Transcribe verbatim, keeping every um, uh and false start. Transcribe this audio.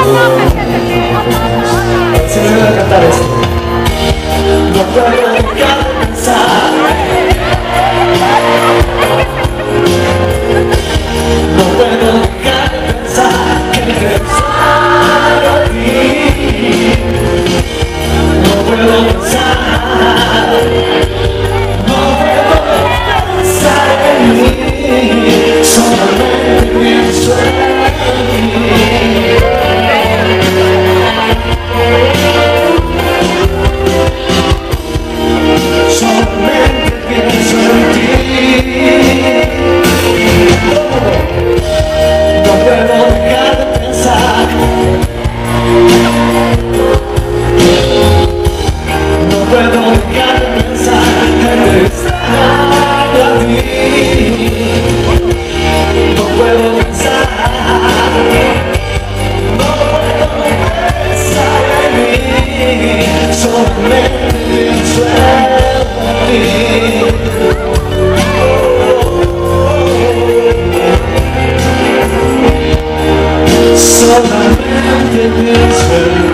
Si me voy a cantar esto. No puedo dejar de pensar. No puedo dejar de pensar que me pensar a ti. No puedo pensar. No puedo pensar en mí. Solamente pienso en ti. Solamente pienso en ti. No puedo dejar de pensar. No puedo dejar de pensar en extraño a ti. No puedo pensar. No puedo pensar en mí. Solamente pienso en ti. Solamente pienso en ti.